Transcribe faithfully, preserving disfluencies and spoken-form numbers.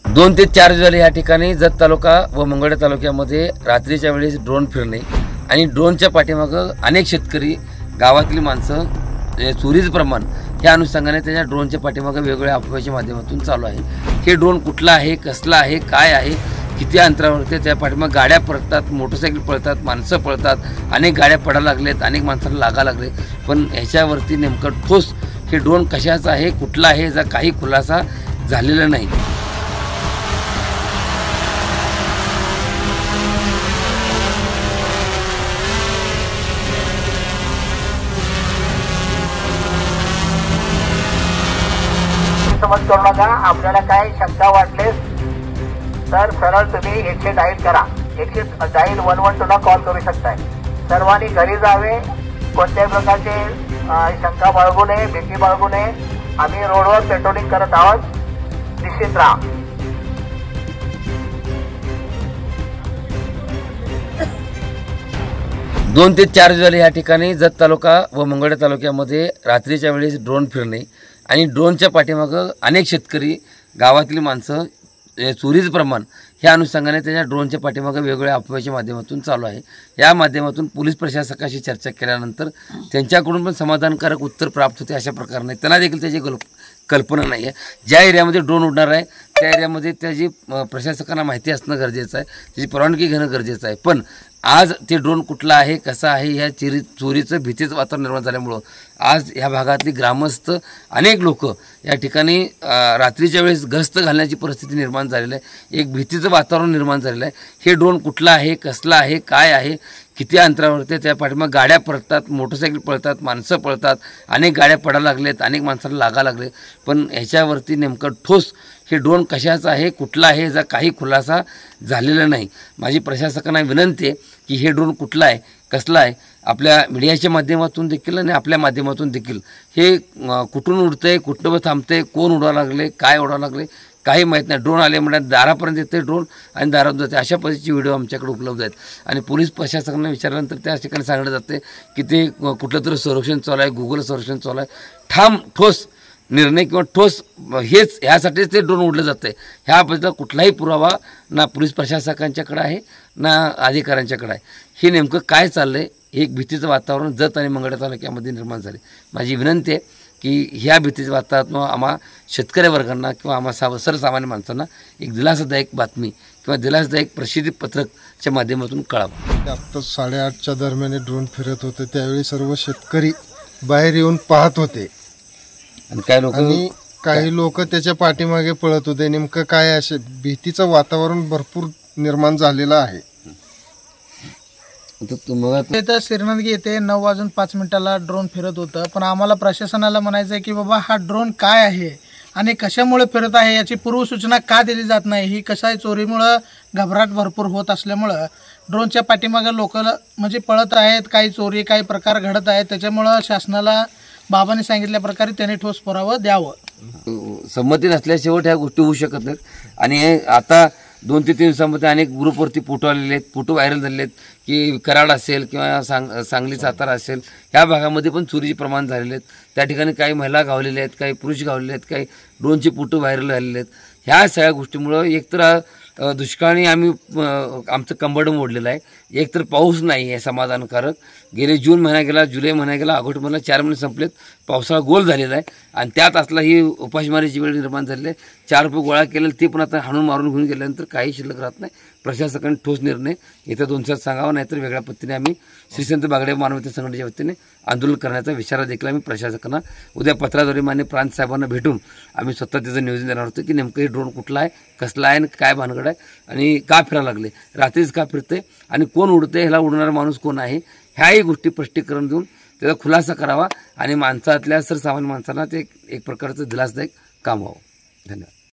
दोन ते चार दिवस या ठिकाणी जत तालुका व मंगळवेढा तालुक्यामध्ये रात्रीच्या वेळेस ड्रोन फिरणे आणि ड्रोनच्या पाठीमागं अनेक शेतकरी गावातील माणसं चोरीचं प्रमाण ह्या अनुषंगाने त्याच्या ड्रोनच्या पाठीमागं वेगवेगळ्या अफवाच्या माध्यमातून चालू आहे। हे ड्रोन कुठला आहे, कसला आहे, काय आहे, किती अंतरावरती त्या पाठीमागं गाड्या पळतात, मोटरसायकल पळतात, माणसं पळतात, अनेक गाड्या पडायला लागलेत, अनेक माणसांना लागा लागले, पण ह्याच्यावरती नेमकं ठोस हे ड्रोन कशाचा आहे, कुठला आहे याचा काही खुलासा झालेला नाही। समज करू नका। आपल्याला काय शंका वाटलेस तर सरळ तुम्ही एकशे डायल करा, एकशे डायल वन वन टूला कॉल करू शकताय। सर्वांनी घरी जावे, कोणत्याही प्रकारचे शंका बाळगू नये, भीती बाळगू नये। आम्ही रोडवर पेट्रोलिंग करत आहोत, निश्चित राहा। दोन ते चार दिवस या ठिकाणी जत तालुका व मंगळवेढा तालुक्यामध्ये रात्रीच्या वेळेस ड्रोन फिरणे आणि ड्रोनच्या पाठीमागं अनेक शेतकरी गावातील माणसं चोरीचं प्रमाण ह्या अनुषंगाने त्याच्या ड्रोनच्या पाठीमागं वेगवेगळ्या अफवाच्या माध्यमातून चालू आहे। या माध्यमातून पोलीस प्रशासकाशी चर्चा केल्यानंतर त्यांच्याकडून पण समाधानकारक उत्तर प्राप्त होते अशा प्रकारे त्यांना देखील त्याची कल्पना नाही आहे। ज्या एरियामध्ये ड्रोन उडणार आहे त्या एरियामध्ये त्याची प्रशासकांना माहिती असणं गरजेचं आहे, त्याची परवानगी घेणं गरजेचं आहे। पण आज ते ड्रोन कुठला आहे, कसा आहे, ह्या चिरी चोरीचं भीतीचं वातावरण निर्माण झाल्यामुळं आज ह्या भागातली ग्रामस्थ अनेक लोक या ठिकाणी रात्रीच्या वेळेस गस्त घालण्याची परिस्थिती निर्माण झालेली आहे, एक भीतीचं वातावरण निर्माण झालेलं आहे। हे ड्रोन कुठला आहे, कसला आहे, काय आहे, किती अंतरावरती त्या पाठीमागं गाड्या पळतात, मोटरसायकल पळतात, माणसं पळतात, अनेक गाड्या पडायला लागलेत, अनेक माणसांना लागा लागले, पण ह्याच्यावरती नेमकं ठोस हे ड्रोन कशाचा आहे, कुठला आहे याचा काही खुलासा झालेला नाही। माझी प्रशासकांना विनंती आहे की हे ड्रोन कुठला आहे, कसला आहे, आपल्या मीडियाच्या माध्यमातून देखील आणि आपल्या माध्यमातून देखील हे कुठून उडतंय, कुठं थांबतंय, कोण उडवा लागले, काय उडवा लागले काही माहीत नाही। ड्रोन आले म्हणजे दारापर्यंत येते ड्रोन आणि दारात जाते, अशा पद्धतीचे व्हिडिओ आमच्याकडे उपलब्ध आहेत। आणि पोलीस प्रशासकांना विचारल्यानंतर त्या ठिकाणी सांगण्यात जाते की ते कुठलं तरी संरक्षण चालू आहे, गुगल संरक्षण चालू आहे। ठाम ठोस निर्णय किंवा ठोस हेच ह्यासाठीच ते ड्रोन उडलं जातं आहे, ह्याबद्दल कुठलाही पुरावा ना पोलीस प्रशासकांच्याकडे आहे ना अधिकाऱ्यांच्याकडे आहे। हे नेमकं काय चाललं आहे, एक भीतीचं वातावरण जत आणि मंगळवेढा तालुक्यामध्ये निर्माण झाले। माझी विनंती आहे की ह्या भीतीच्या वातावरणातून आम्हा शेतकरी वर्गांना किंवा आम्हा साव सर्वसामान्य माणसांना एक दिलासादायक बातमी किंवा दिलासादायक प्रसिद्धी पत्रकच्या माध्यमातून कळावं। आत्ता साडेआठच्या दरम्यान ड्रोन फिरत होते, त्यावेळी सर्व शेतकरी बाहेर येऊन पाहत होते आणि काही लोक आणि काही लोक त्याच्या पाठीमागे पळत होते। नेमकं काय असे भीतीचं वातावरण भरपूर निर्माण झालेलं आहे। इथं श्रीनंदगी येथे नऊ वाजून पाच मिनिटाला ड्रोन फिरत होतं, पण आम्हाला प्रशासनाला म्हणायचं आहे की बाबा हा ड्रोन काय आहे आणि कशामुळे फिरत आहे याची पूर्वसूचना का दिली जात नाही। ही कसं आहे, चोरीमुळं घबराट भरपूर होत असल्यामुळं ड्रोनच्या पाठीमागे लोक म्हणजे पळत आहेत, काही चोरी काही प्रकार घडत आहेत, त्याच्यामुळं शासनाला बाबांनी सांगितल्या प्रकारे त्यांनी ठोस पुरावा द्यावं। संमती नसल्या शेवट ह्या गोष्टी होऊ शकत नाहीत। आणि आता दोन ते तीन दिवसांमध्ये अनेक ग्रुपवरती फोटो आलेले आहेत, फोटो व्हायरल झालेले आहेत की कराड असेल किंवा सांग सांगली सातारा असेल ह्या भागामध्ये पण चोरीचे प्रमाण झालेले आहेत। त्या ठिकाणी काही महिला गावलेल्या आहेत, काही पुरुष गावलेले आहेत, काही ड्रोनचे फोटो व्हायरल झालेले आहेत। ह्या सगळ्या गोष्टीमुळं एकतर दुष्काळी आम्ही आमचं कंबड मोडलेलं आहे, एकतर पाऊस नाही आहे समाधानकारक। गेले जून महिना गेला, जुलै महिना गेला, ऑगस्ट महिना, चार महिने संपलेत, पावसाळा गोल झालेला आहे आणि त्यात असला ही उपासमारीची वेळ निर्माण झालेली आहे। चार रुपये गोळा केलेले ते पण आता हाणून मारून घेऊन गेल्यानंतर काही शिल्लक राहत नाही। प्रशासकाने ठोस निर्णय येत्या दोन दिवसात सांगावा, नाहीतर वेगळ्या पद्धतीने आम्ही श्री संत बागडे मानवता संघटनेच्या वतीने आंदोलन करण्याचा इशारा देखील आम्ही प्रशासकांना उद्या पत्राद्वारे मान्य प्रांत साहेबांना भेटून आम्ही स्वतः त्याचं नियोजन देणार होतो की नेमकं हे ड्रोन कुठला आहे, कसला आहे आणि काय भानगड आहे आणि का फिरायला लागले, रात्रीच का फिरते आणि कोण उडते, ह्याला उडणारा माणूस कोण आहे, ह्याही गोष्टी स्पष्टीकरण देऊन त्याचा खुलासा करावा आणि माणसातल्या सर्वसामान्य माणसांना ते एक प्रकारचं दिलासदायक काम व्हावं। धन्यवाद।